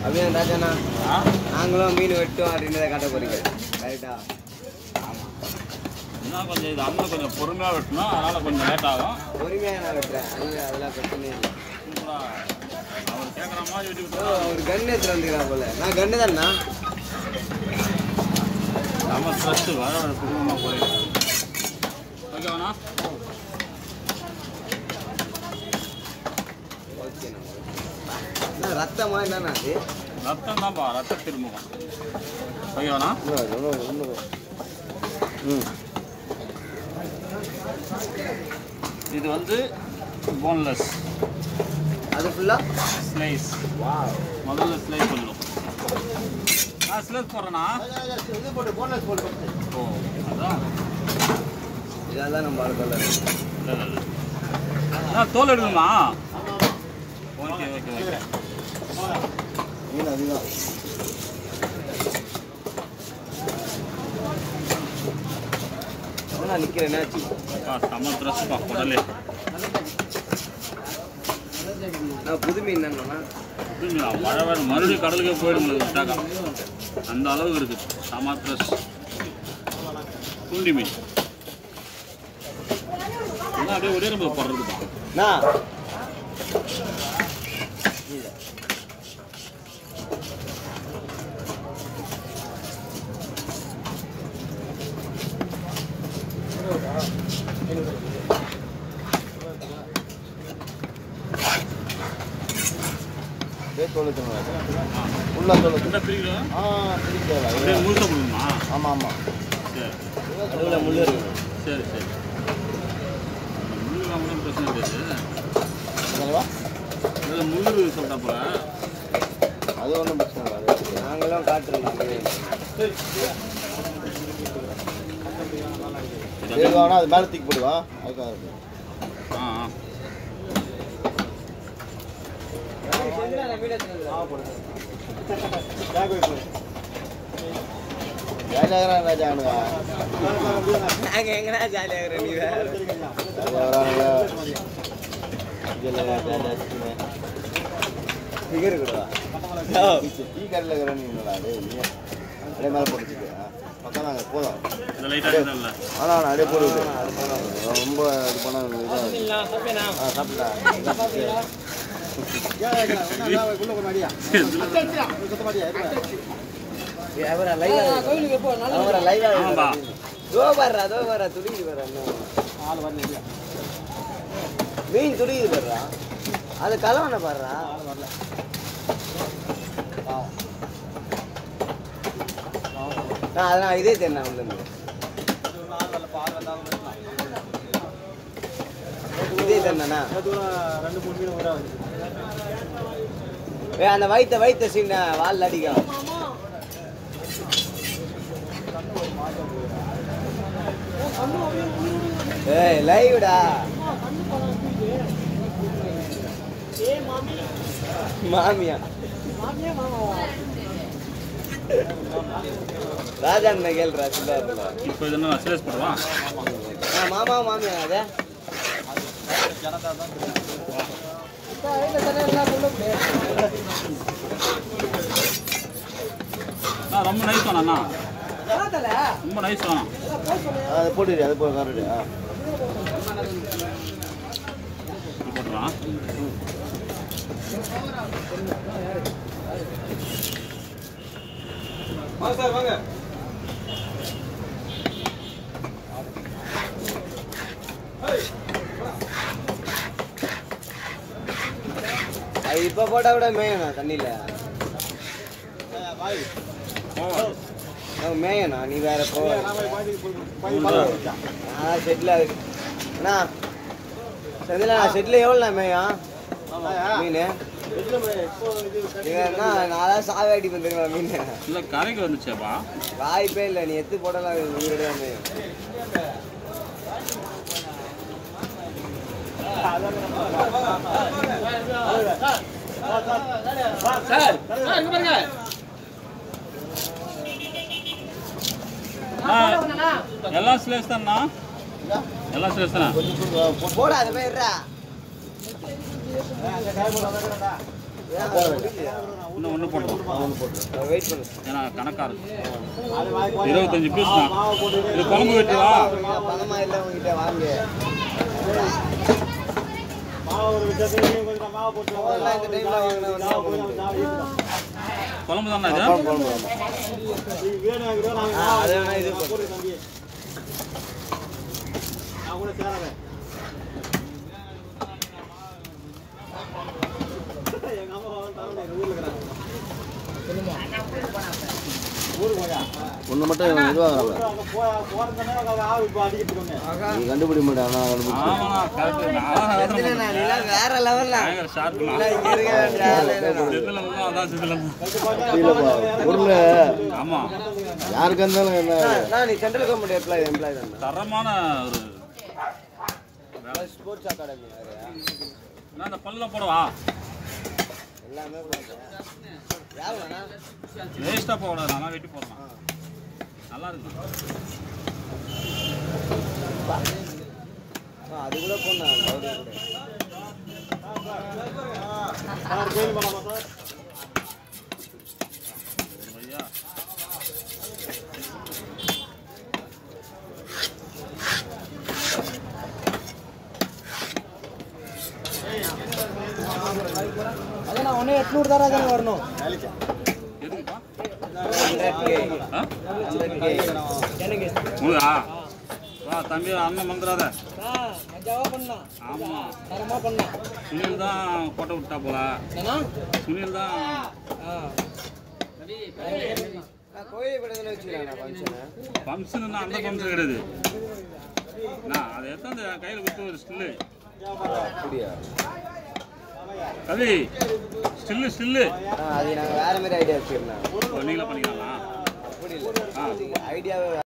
அப்படியே ராஜாண்ணா நாங்களும் மீன் வெட்டும் அப்படின்றத காட்ட போறீங்க கரெக்டா? ஆமாம். இன்னும் கொஞ்சம் இது அண்ணன் கொஞ்சம் பொறுமையாக வெட்டணும், அதனால் கொஞ்சம் லேட் ஆகும். பொறுமையாக நான் வெட்டுறேன், அதெல்லாம் பிரச்சனை இல்லை. அவர் கேட்குற மாதிரி வெட்டி ஒரு கன்று எடுத்துட்டு வந்துக்கிறா போல. நான் கன்று தானே நம்ம ட்ரெஸ்ஸு வர குடும்பமாக போயிடும். ஓகேவாண்ணா? ஓகேண்ணா. ரத்தமா என்னண்ணா அது? ரத்தம் தான்ப்பா, ரத்த திரும்பும். ஓகேவாண்ணா? இது வந்து போன்லெஸ். அது ஃபுல்லாக ஸ்லைஸ். முதல்ல ஸ்லைஸ் பண்ணணும். ஸ்லைஸ் போடுறேண்ணா. ஓ அதான் இதெல்லாம் நம்ம ஆளுக்கல்ல இல்லை தோல் எடுக்கணுமா? Okay okay okay. மீன் அதுதான். நான் நிற்கிறேன். என்னாச்சு? செம்ம ட்ரெஸ்ஸுப்பா உடலே. நான் புது மீன் தானேண்ணா. மழை வேணும், மறுபடியும் கடலுக்கே போயிடும் விட்டாக்கா. அந்த அளவுக்கு இருக்குது. செம்ம ட்ரெஸ். குண்டி மீன் எல்லாம் அப்படியே ஒரே நம்ம போடுறதுப்பா. உள்ள தோல் பிரிக்கலாம். பிரிக்கலாம். முழுக்க போடணுமா? ஆமாம் ஆமாம். சரி, அதுல முள்ளு இருக்கு. சரி சரி. முள்ளு வாங்கணும் பிரச்சனை கிடையாது. அதில் முள்ளு சொல்லிட்டா போல. அது ஒன்றும் பிரச்சனை இல்லை. நாங்களும் காட்டுறோம். அது மேலே தூக்கி போடுவா. அதுக்காக போதும். அப்படியே போடுது. ரொம்ப இது பண்ண சாப்பிட்டா மீன் துடிக்குது பாடுறா. அது கலவனை பாடுறா. அதெல்லாம் இதே தெரியல. உள்ள இதே தெரியண்ணா. அந்த வைத்த சீன வால் அடிக்கும். ஏய் லைவ்டா. மாமியா ராஜா கேள்றா. இப்போ இது என்ன ஸ்லைஸ் பண்ணுவா? மாமா மாமியா அது ரொம்ப நைஸ் வேணா. ரொம்ப நைஸ் வேணாம். அது போட்டுடு. அது போட்டு போட்டுருவான். சார் வாங்க. இப்ப போட்டா கூட மேயணும் தண்ணியில. மேயனா நீ வேற போ. செட்ல அண்ணா செந்தில செட்ல எவ்வளோண்ணா மேயம் மீன்? நான் சாவாடி வந்துருக்கா மீன். இல்லை கரைக்கு வந்துச்சேப்பா. வாய்ப்பே இல்லை. நீ எத்து போடலாம் உயிரோட மேயம். எல்லாம் ஸ்லேஸ் தானா? எல்லாம் ஸ்லேஸ் தானா? போடா அது போயிடுறா. இன்னும் ஒன்று போட்டுருவோம். வெயிட் பண்ணு. ஏன்னா கணக்காக இருக்கு. 25 பீஸ் தான். இது குழம்பு வெட்டுவா? பணமா இல்லை உங்ககிட்ட வாங்க. குழம்பு தானே இது? அது வேணா இது ஒன்று மட்டும் இதுவாக கண்டுபிடி மாட்டாங்க. வேற லெவல்ல பொருள் ஆமா யாருக்கு இருந்தாலும் என்ன நீ சென்ட்ரல் கவர்மெண்ட் எம்ப்ளாய் தான். தரமான ஒரு ஸ்போர்ட்ஸ் அகாடமி நான் அந்த பல்ல போடவா? எல்லாமே வேஸ்ட்டாக போகக்கூடாது. நல்லா வெட்டி போடலாம். நல்லா இருக்கும். அது கூட போடலாம். அதான் 800 தான் வரணும். தம்பி அண்ணன் வந்துடாத. ஆமா சுனில் தான் போட்டோ விட்டா போல. சுனில் தான் ஃபங்க்ஷன். அந்த ஃபங்க்ஷன் கிடையாது. நான் அதை எடுத்து அந்த கையில் கொடுத்து ஒரு ஸ்டில்லு கவி ஸ்டில்லு அது நாங்கள் வேற மாதிரி ஐடியா வச்சுருந்தோம். நீங்களே பண்ணிக்கலாம். ஐடியா